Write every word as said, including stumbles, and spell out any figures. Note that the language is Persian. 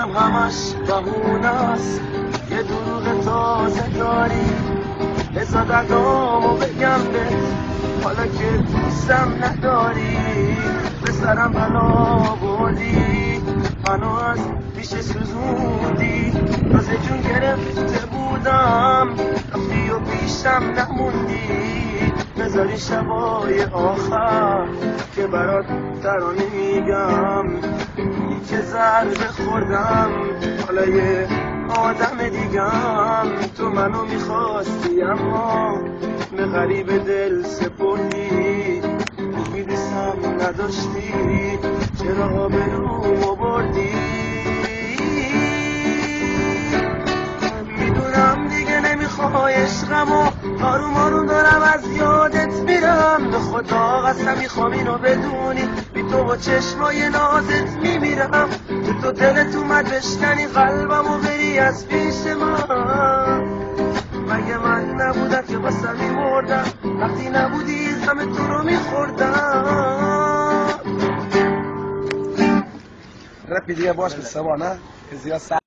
میدونم همش بهونست، یه دروغ تازه داری، بذار دردامو بگم بهت حالا که دوستم نداری. به سرم بلا بردی، منو از پیش سوزوندی، تازه جون گرفته بودم رفتی و پیشم نموندی. بذاری شبای آخر که برات ترانه میگم، که ضربه خوردم حالا یه آدم دیگم. تو منو میخواستی اما به غریب دل سپردی، میدونستم نداشتی چرا آبرومو بردی. میدونم دیگه نمیخوای عشقمو، آروم آروم دارم از یادت میرم. به خدا قسم میخوام اینو بدونی، بی تو با چشمای نازت میمیرم. تو تو دلت اومد بشکنی قلبمو بری از پیش من. مگه من نبودم که واسه میمردم وقتی نبودی همه تو رو میخوردم. رپی دیگه باش به سبا نه که زیاد